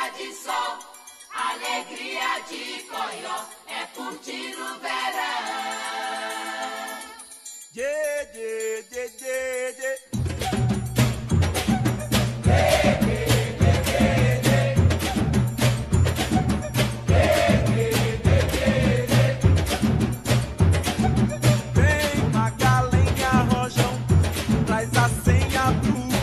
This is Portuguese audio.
de sol, alegria de Coió, é curtir o verão. Dê, dê, dê, dê, dê. Vem, Magalenha, Rojão, traz a senha pro